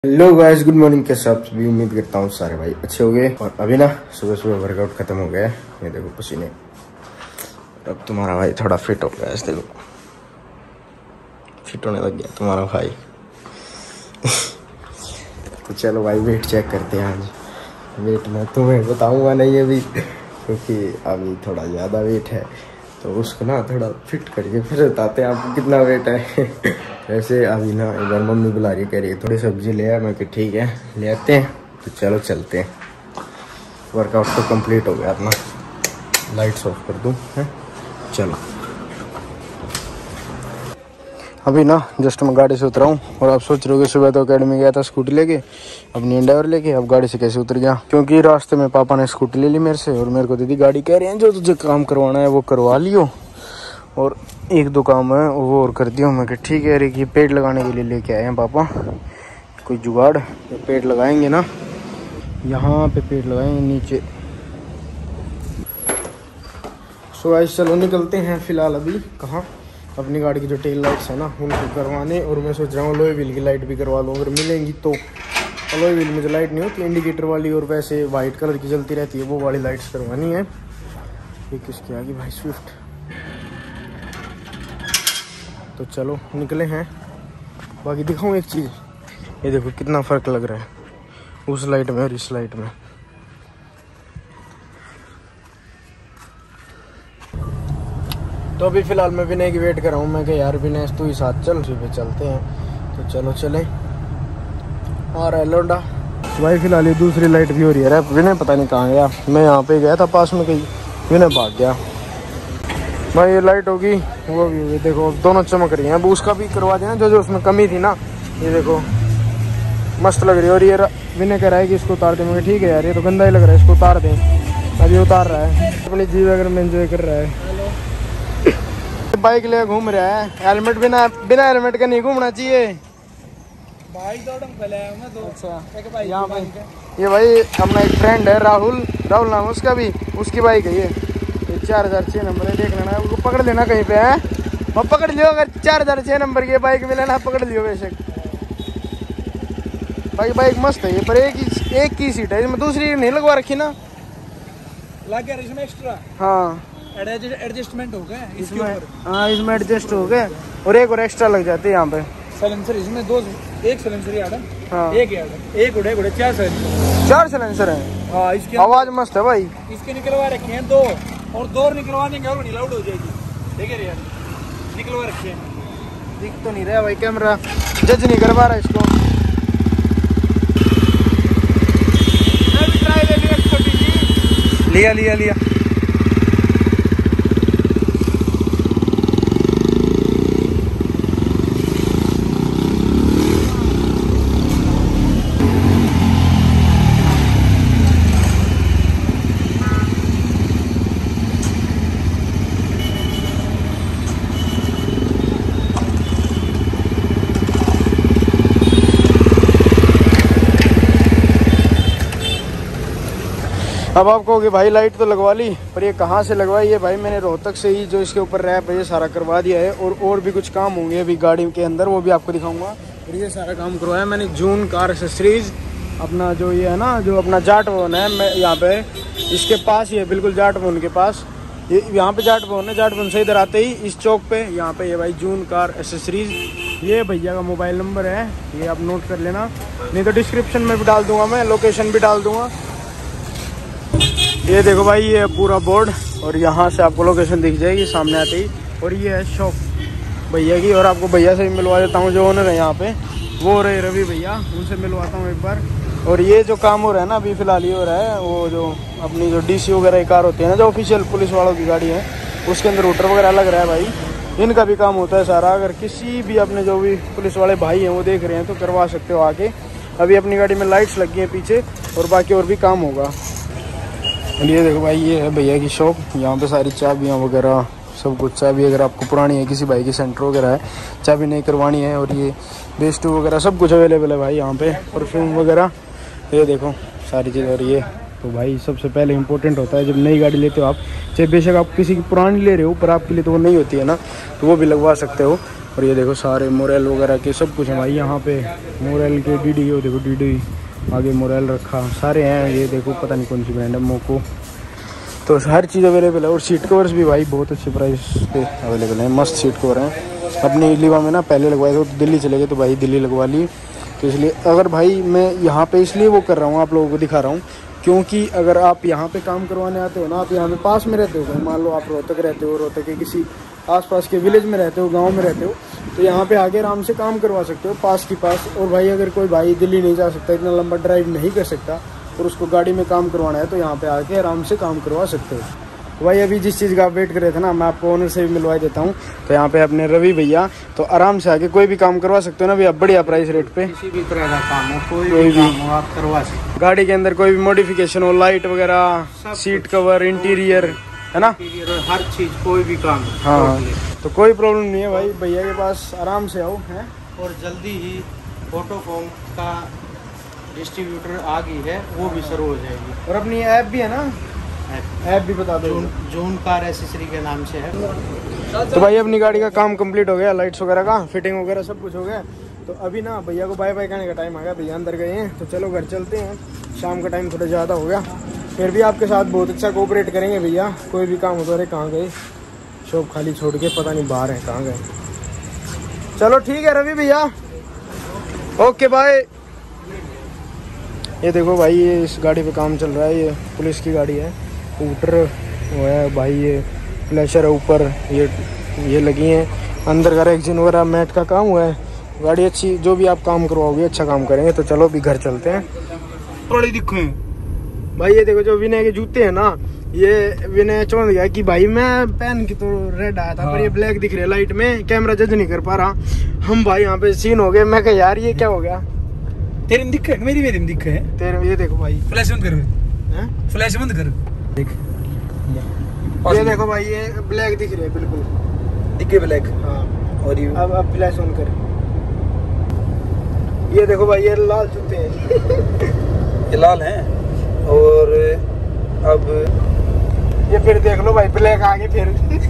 Hello guys, good morning. कैसे आप सभी? उम्मीद करता हूँ सारे भाई अच्छे हो गए। और अभी ना सुबह सुबह वर्कआउट खत्म हो गया है। ये देखो पसीने। अब तुम्हारा भाई थोड़ा फिट हो गया है। देखो फिट होने लग गया तुम्हारा भाई। तो चलो भाई वेट चेक करते हैं आज। वेट मैं तुम्हें बताऊंगा नहीं अभी, क्योंकि अभी थोड़ा ज़्यादा वेट है, तो उसको ना थोड़ा फिट करके फिर बताते हैं आपको कितना वेट है। वैसे अभी ना एक बार मम्मी बुला रही, कह रही है थोड़ी सब्जी ले आ। मैं कि ठीक है ले आते हैं। तो चलो चलते हैं। वर्कआउट तो कंप्लीट हो गया अपना। लाइट्स ऑफ कर दूँ है। चलो अभी ना जस्ट मैं गाड़ी से उतरा हूँ। और आप सोच रहे हो कि सुबह तो अकेडमी गया था स्कूटी लेके, अपनी एंडेवर लेके। अब गाड़ी से कैसे उतर गया? क्योंकि रास्ते में पापा ने स्कूटी ले ली मेरे से, और मेरे को दीदी गाड़ी कह रहे हैं जो तुझे काम करवाना है वो करवा लियो, और एक दो काम है वो और कर दियो। मैं कि ठीक है। कि पेड़ लगाने के लिए लेके आए हैं पापा कोई जुगाड़। तो पेड़ लगाएंगे ना, यहाँ पे पेड़ लगाएंगे नीचे। सो गाइस चलो निकलते हैं। फिलहाल अभी कहाँ, अपनी गाड़ी की जो टेल लाइट्स है ना उनको करवाने। और मैं सोच रहा हूँ अलॉय व्हील की लाइट भी करवा लूँ अगर मिलेंगी तो। अलॉय व्हील में जो लाइट नहीं होती इंडिकेटर वाली, और वैसे वाइट कलर की जलती रहती है, वो वाली लाइट्स करवानी है। ये किसकी आ गई भाई? स्विफ्ट। तो चलो निकले हैं। बाकी दिखाऊँ एक चीज़, ये देखो कितना फ़र्क लग रहा है उस लाइट में और इस लाइट में। तो अभी फ़िलहाल मैं विनय की वेट कर रहा हूँ। मैं कह यार विनय तू ही साथ चल, उसी पे चलते हैं। तो चलो चले। आ रहा है लौंडा भाई। फिलहाल ये दूसरी लाइट भी हो रही है। विनय पता नहीं कहाँ गया। मैं यहाँ पे गया था पास में कहीं, विनय भाग गया भाई। ये लाइट होगी वो भी होगी। देखो दोनों चमक रही हैं। अब उसका भी करवा देना जो उसमें कमी थी ना। ये देखो मस्त लग रही है। और ये विनय कह रहा है कि इसको उतार दें। मुझे ठीक है यार, ये तो गंदा ही लग रहा है, इसको उतार दें। अभी उतार रहा है, अपनी जी वगैरह में एंजॉय कर रहा है। बाइक ले घूम रहा है। हेलमेट बिना हेलमेट का नहीं घूमना चाहिए। बाइक अच्छा यहाँ पे ये भाई अपना एक फ्रेंड है राहुल नाम उसका भी, उसकी बाइक है ये 4006 नंबर है। देख लेना, उसको पकड़ लेना कहीं पे है। और पकड़ लियो अगर 4006 नंबर की बाइक मिले ना, पकड़ लियो बेशक। बाइक मस्त है ये, पर एक ही सीट है इसमें, दूसरी नहीं लगवा रखी ना। लग गया इसमें एक्स्ट्रा। हाँ एडजस्टमेंट हो गया इसमें। हाँ इसमें एडजस्ट हो गए, और एक और एक्स्ट्रा लग जाती है यहाँ पे। साइलेंसर इसमें दो, एक साइलेंसर याद है। हाँ एक याद है, एक उड़े 4 साइलेंसर है। हाँ इसकी आवाज मस्त है भाई। इसके निकलवा रखे हैं 2, और 2 निकलवाने के और लाउड हो जाएगी। ठीक है यार, निकलवा रखे हैं। दिख तो नहीं रहा भाई, कैमरा जज नहीं करवा रहा इसको। लिया अब आप कहोगे भाई लाइट तो लगवा ली, पर ये कहाँ से लगवाई है भाई? मैंने रोहतक से ही जो इसके ऊपर रैप है ये सारा करवा दिया है। और भी कुछ काम होंगे अभी गाड़ी के अंदर, वो भी आपको दिखाऊंगा। और ये सारा काम करवाया मैंने जून कार एक्सेसरीज। अपना जो ये है ना, जो अपना जाट भवन है, मैं यहाँ पे इसके पास ही है, बिल्कुल जाट भवन के पास। ये यहाँ पे जाट भवन है। जाट भवन से इधर आते ही इस चौक पे यहाँ पे ये भाई जून कार एक्सेसरीज। ये भैया का मोबाइल नंबर है, ये आप नोट कर लेना, नहीं तो डिस्क्रिप्शन में भी डाल दूंगा, मैं लोकेशन भी डाल दूंगा। ये देखो भाई ये पूरा बोर्ड, और यहाँ से आपको लोकेशन दिख जाएगी सामने आते ही। और ये है शॉप भैया की। और आपको भैया से भी मिलवा देता हूँ, जो ओनर है यहाँ पे वो रहे रवि भैया, उनसे मिलवाता हूँ एक बार। और ये जो काम हो रहा है ना अभी फ़िलहाल ये हो रहा है, वो जो अपनी जो डीसी वगैरह की कार होती है ना, जो ऑफिशियल पुलिस वालों की गाड़ी है, उसके अंदर रूटर वगैरह लग रहा है भाई। इनका भी काम होता है सारा। अगर किसी भी अपने जो भी पुलिस वाले भाई हैं वो देख रहे हैं तो करवा सकते हो आके। अभी अपनी गाड़ी में लाइट्स लगी हैं पीछे, और बाकी और भी काम होगा। ये देखो भाई ये है भैया की शॉप। यहाँ पे सारी चाबियाँ वगैरह सब कुछ। चाबी अगर आपको पुरानी है, किसी भाई की सेंटर वगैरह है, चाबी नहीं करवानी है, और ये बेस्ट वगैरह सब कुछ अवेलेबल है भाई यहाँ पे। परफ्यूम वगैरह ये देखो सारी चीज़। और ये तो भाई सबसे पहले इंपॉर्टेंट होता है जब नई गाड़ी लेते हो आप, चाहे बेशक आप किसी की पुरानी ले रहे हो, पर आपके लिए तो वो नहीं होती है ना, तो वो भी लगवा सकते हो। और ये देखो सारे मोरेल वगैरह के सब कुछ है भाई यहाँ पे। मोरेल के डीडी, ये देखो डीडी, आगे मोरेल रखा, सारे हैं। ये देखो पता नहीं कौन सी ब्रांड है, मोको। तो हर चीज़ अवेलेबल है। और सीट कवर्स भी भाई बहुत अच्छे प्राइस पे अवेलेबल हैं, मस्त सीट कवर हैं। अपने लीवा में ना पहले लगवाए थे तो दिल्ली चले गए, तो भाई दिल्ली लगवा ली। तो इसलिए अगर भाई मैं यहाँ पे इसलिए वो कर रहा हूँ, आप लोगों को दिखा रहा हूँ, क्योंकि अगर आप यहाँ पे काम करवाने आते हो ना, आप यहाँ पे पास में रहते हो, मान लो आप रोहतक रहते हो, रोहतक के किसी आसपास के विलेज में रहते हो, गांव में रहते हो, तो यहाँ पे आगे आराम से काम करवा सकते हो पास की पास। और भाई अगर कोई भाई दिल्ली नहीं जा सकता, इतना लंबा ड्राइव नहीं कर सकता, और उसको गाड़ी में काम करवाना है, तो यहाँ पे आके आराम से काम करवा सकते हो। भाई अभी जिस चीज़ का आप वेट कर रहे थे ना, मैं आपको ओनर से भी मिलवा देता हूँ। तो यहाँ पे अपने रवि भैया, तो आराम से आके कोई भी काम करवा सकते हो ना भैया, बढ़िया प्राइस रेट पे। किसी भी तरह का काम हो, कोई भी काम हो, आप करवा सकते हो। गाड़ी के अंदर कोई भी मॉडिफिकेशन हो, लाइट वगैरह, सीट कवर, इंटीरियर, है ना, हर चीज, कोई भी काम। हाँ, तो कोई प्रॉब्लम नहीं है भाई, भैया के पास आराम से आओ है। और जल्दी ही ऑटोकॉम का डिस्ट्रीब्यूटर आ गई है, वो भी शुरू हो जाएगी। और अपनी ऐप भी है ना, ऐप भी बता दो। जून कार एसेसरी के नाम से है। तो भाई अपनी गाड़ी का काम कंप्लीट हो गया, लाइट्स वगैरह का फिटिंग वगैरह सब कुछ हो गया। तो अभी ना भैया को बाय बाय कहने का टाइम आ गया, भैया अंदर गए हैं, तो चलो घर चलते हैं। शाम का टाइम थोड़ा ज़्यादा हो गया, फिर भी आपके साथ बहुत अच्छा कोऑपरेट करेंगे भैया। कोई भी काम होता रहे। कहाँ गए, शॉप खाली छोड़ के पता नहीं बाहर है, कहाँ गए। चलो ठीक है रवि भैया, ओके बाय। ये देखो भाई, ये इस गाड़ी पे काम चल रहा है, ये पुलिस की गाड़ी है। स्कूटर वो है भाई, ये फ्लैशर है ऊपर, ये लगी हैं। अंदर का रेक्सिन वगैरह मैट का काम हुआ है। गाड़ी अच्छी, जो भी आप काम करवाओगे अच्छा काम करेंगे। तो चलो अभी घर चलते हैं। थोड़ी दिखो भाई ये देखो जो विनय के जूते हैं ना, ये विनय चौंध गया कि भाई मैं पहन के तो रेड आया था, पर ये ब्लैक दिख रहे लाइट में, कैमरा जज नहीं कर पा रहा। हम भाई यहाँ पे सीन हो गए। मैं कहा यार ये क्या हो गया, तेरे में दिक्कत, मेरी में दिक्कत है तेरे। ये देखो भाई, फ्लैश बंद कर, फ्लैश बंद कर, देख ये देखो भाई, ये ब्लैक दिख रहे है बिल्कुल, दिखे ब्लैक। हाँ, और ये अब फ्लैश ऑन कर। ये देखो भाई, ये लाल जूते हैं। ये लाल हैं। और अब ये फिर देख लो भाई, ब्लैक आ गए फिर।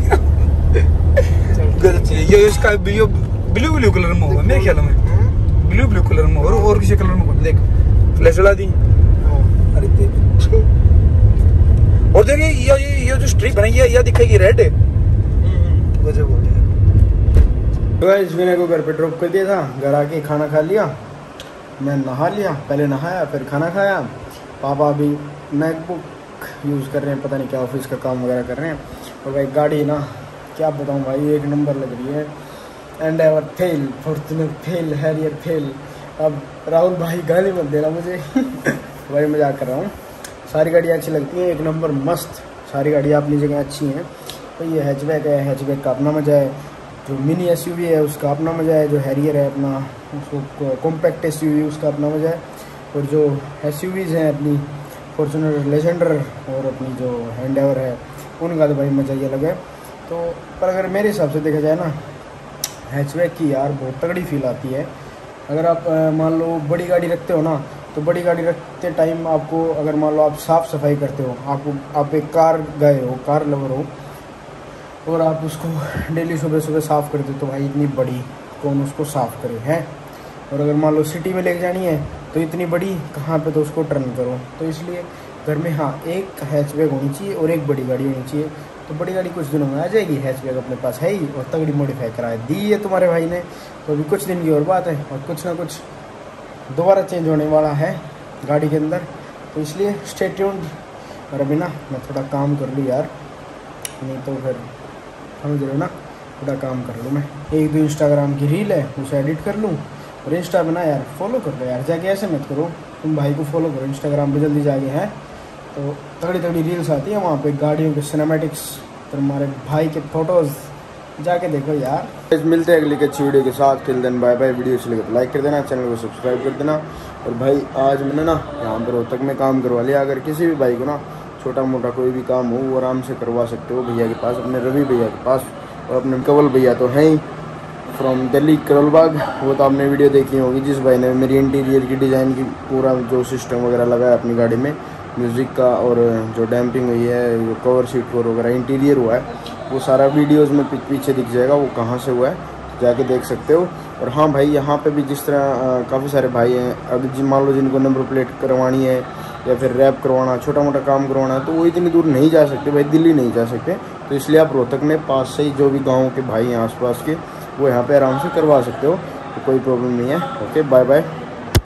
ये इसका ब्लू ब्लू कलर में होगा मेरे ख्याल में, ब्लू ब्लू कलर में और किसी कलर में होगा। देख फ्लैश जला दी। अरे देख, और देखिए ये जो स्ट्रिप है ना, ये दिखेगी रेड। वजह बोल तो इस विनय को घर पे ड्रॉप कर दिया था, घर आके खाना खा लिया, मैं नहा लिया, पहले नहाया फिर खाना खाया। पापा अभी मैकबुक यूज़ कर रहे हैं, पता नहीं क्या ऑफिस का काम वगैरह कर रहे हैं। और भाई गाड़ी ना क्या बताऊँ भाई, एक नंबर लग रही है। Endeavour fail, Fortuner fail, Harrier fail. अब राहुल भाई गाली मत देना मुझे। भाई मजाक कर रहा हूँ, सारी गाड़ियाँ अच्छी लगती हैं, एक नंबर मस्त। सारी गाड़ियाँ अपनी जगह अच्छी हैं। तो ये हैचबैक है, हैचबैक का अपना मज़ा है। जो मिनी एसयूवी है उसका अपना मज़ा है। जो हैरियर है अपना, उसको कॉम्पैक्ट एसयूवी, उसका अपना मज़ा है। और जो एसयूवीज़ हैं अपनी फॉर्च्यूनर, लेजेंडर और अपनी जो एंडेवर है, उनका तो भाई मज़ा ही अलग है। तो पर अगर मेरे हिसाब से देखा जाए ना, हैचबैक की यार बहुत तगड़ी फील आती है। अगर आप मान लो बड़ी गाड़ी रखते हो ना, तो बड़ी गाड़ी रखते टाइम आपको, अगर मान लो आप साफ़ सफाई करते हो, आप एक कार गए हो, कार लवर हो, और आप उसको डेली सुबह सुबह साफ़ करते हो, तो भाई इतनी बड़ी कौन उसको साफ़ करे है। और अगर मान लो सिटी में लेके जानी है, तो इतनी बड़ी कहाँ पे, तो उसको टर्न करो। तो इसलिए घर में हाँ एक हैचबैक होनी चाहिए और एक बड़ी गाड़ी होनी चाहिए। तो बड़ी गाड़ी कुछ दिनों में आ जाएगी, हैचबैक अपने पास है ही, और तगड़ी मॉडिफाई करा दी है तुम्हारे भाई ने। तो अभी कुछ दिन की और बात है, और कुछ ना कुछ दोबारा चेंज होने वाला है गाड़ी के अंदर। तो इसलिए स्टे ट्यून्ड। और अभी ना मैं थोड़ा काम कर लूँ यार, नहीं तो फिर समझ रहे हो ना, थोड़ा काम कर लूँ मैं। एक दो इंस्टाग्राम की रील है, उसे एडिट कर लूँ। और इंस्टा पे ना यार फॉलो कर लो यार, जाके ऐसे मत करो, तुम भाई को फॉलो करो इंस्टाग्राम पे, जल्दी जाके हैं। तो तगड़ी तगड़ी रील्स आती है वहाँ पे, गाड़ियों के सिनेमैटिक्स, तो हमारे भाई के फोटोज़ जाके देखो यार। मिलते हैं अगली अच्छी वीडियो के साथ। Till then bye bye. Video अच्छी लगे तो लाइक कर देना, चैनल को सब्सक्राइब कर देना। और भाई आज मैंने ना यहाँ पर रोहतक में काम करवा लिया। अगर किसी भी भाई को ना छोटा मोटा कोई भी काम हो, वो आराम से करवा सकते हो भैया के पास, अपने रवि भैया के पास। और अपने कंवल भैया तो हैं ही फ्रॉम दिल्ली करोल बाग, वो तो आपने वीडियो देखी होगी, जिस भाई ने मेरी इंटीरियर की डिज़ाइन की पूरा जो सिस्टम वगैरह लगाया अपनी गाड़ी में, म्यूज़िक का, और जो डैम्पिंग हुई है, जो कवर सीट कवर वगैरह इंटीरियर हुआ है, वो सारा वीडियोस में पीछे दिख जाएगा वो कहाँ से हुआ है। जाके देख सकते हो। और हाँ भाई, यहाँ पे भी जिस तरह काफ़ी सारे भाई हैं, अगर मान लो जिनको नंबर प्लेट करवानी है या फिर रैप करवाना, छोटा मोटा काम करवाना है, तो वो इतनी दूर नहीं जा सकते भाई, दिल्ली नहीं जा सकते। तो इसलिए आप रोहतक में पास से ही जो भी गाँव के भाई हैं आसपास के, वो यहाँ पे आराम से करवा सकते हो, तो कोई प्रॉब्लम नहीं है। Okay, bye bye.